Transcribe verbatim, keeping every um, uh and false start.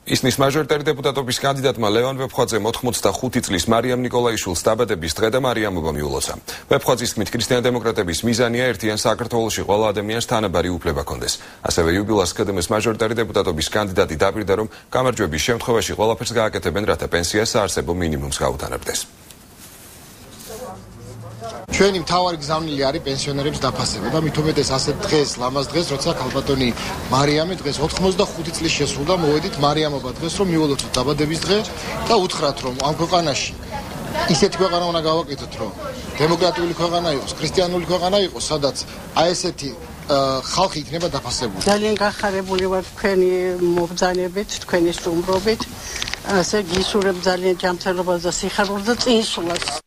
ისნის მაჟორიტარი დეპუტატობის კანდიდატმა ლევან ვეფხვაძემ ოთხმოცდახუთი წლის მარიამ ნიკოლაიშვილს დაბადების დღე და მარიამობა მიულოცა. ვეფხვაძის თქმით, ქრისტიან-დემოკრატების მიზანია ერთიან საქართველოში ყველა ადამიანს თანაბარი უფლება ჰქონდეს. ასევე იუბილას ქდმ-ის მაჟორიტარი დეპუტატობის კანდიდატი დაპირდა, რომ გამარჯვების შემთხვევაში ყველაფერს გააკეთებენ, რათა პენსია საარსებო მინიმუმს გაუთანაბრდეს. ჩვენი მთავარი გზავნილი არის პენსიონერების დაფასება და მით უმეტეს ასეთ დღეს, ლამაზ დღეს, როცა ქალბატონი მარიამი დღეს ოთხმოცდახუთი წლის შესრულდა, მოვედით მარიამობა დღეს, რომ მიულოცოთ დაბადების დღე და უთხრათ, რომ ამ ქვეყანაში ისეთი ქვეყანა უნდა გავაკეთოთ, რომ დემოკრატიული ქვეყანა იყოს, ქრისტიანული ქვეყანა იყოს, სადაც აი ესეთი ხალხი იქნება დაფასებული. ძალიან გახარებული ვარ თქვენი მობრძანებით, თქვენი სტუმრობით. ასე გისურვებ ძალიან ჯანმრთელობას და სიხარულს და წინსვლას.